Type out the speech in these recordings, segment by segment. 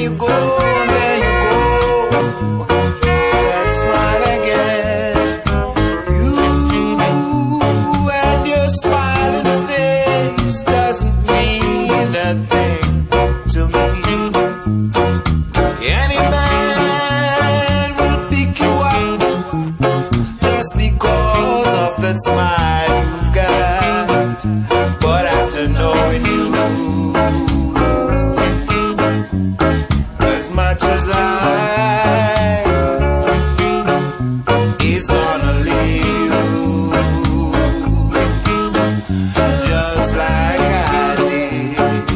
you go, there you go. That smile again. You and your smiling face doesn't mean a thing to me. Any man will pick you up just because of that smile you've got. But after knowing you as much as I, he's gonna leave you just like I did.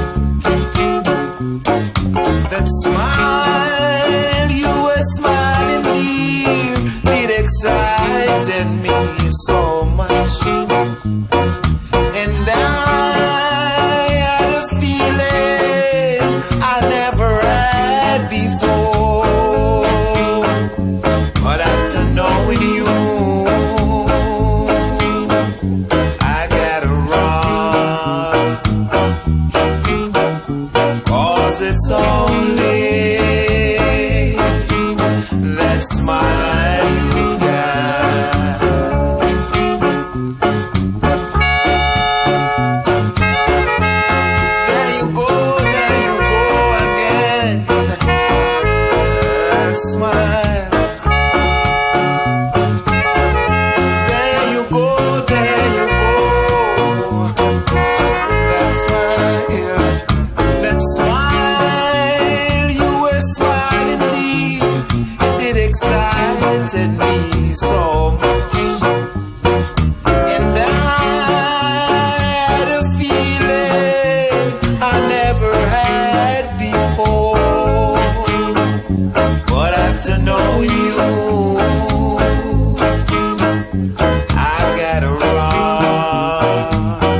That smile you were smiling, dear, it excited me so much. And I had a feeling I never had before. But after knowing you, I gotta run, 'cause it's only that smile you've got. There you go again. That smile. There you go. That smile. That smile you were smiling, dear, it excited me so much. And I had a feeling I never had before. But after knowing you, I gotta run,